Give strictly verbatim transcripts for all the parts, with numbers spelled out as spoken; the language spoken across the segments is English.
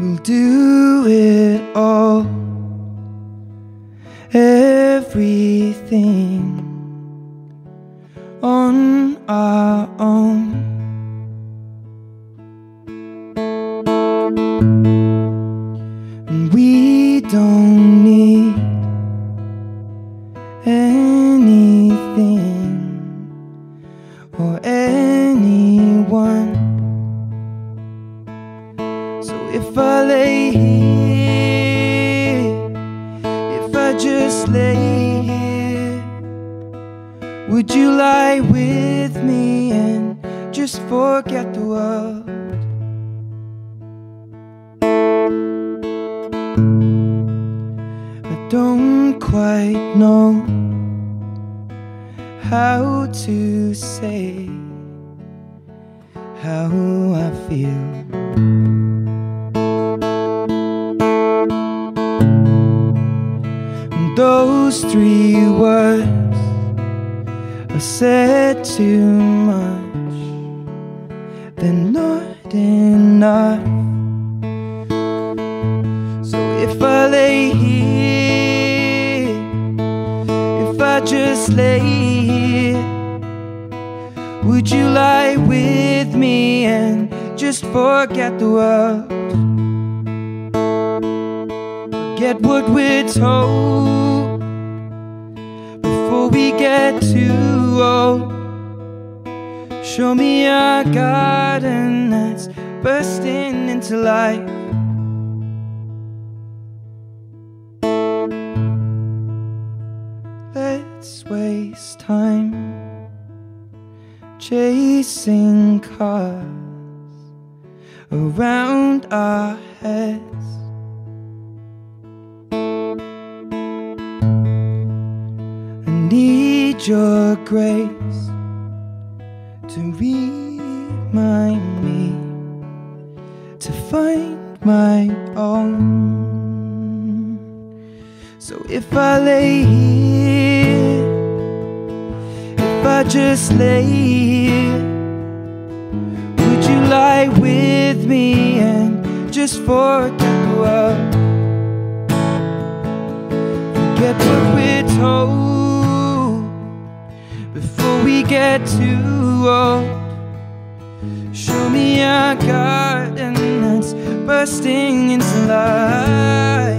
We'll do it all, everything on our own. And we don't need anything or anyone. So if I lay here, if I just lay here, would you lie with me and just forget the world? I don't quite know how to say how I feel. And those three words are said too much, they're not enough. So if I lay here, if I just lay here, would you lie with me and just forget the world? Forget what we're told before we get too old. Show me a garden that's bursting into life. Let's waste time chasing cars around our heads. I need your grace to remind me to find my own. So if I lay here, if I just lay here, would you lie with me and just forget the world? Forget what we're told before we get too old. Show me a garden that's bursting into life.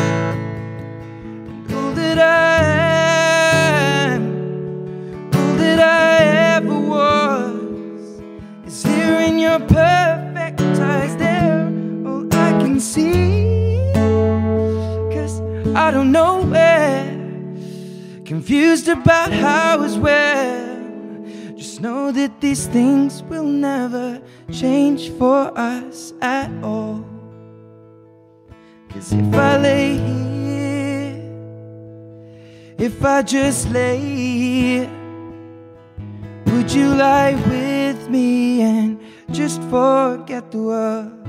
And all that I am, all that I ever was, is here in your perfect eyes. There, all I can see, 'cause I don't know where, confused about how as well. Just know that these things will never change for us at all. 'Cause if I lay here, if I just lay here, would you lie with me and just forget the world?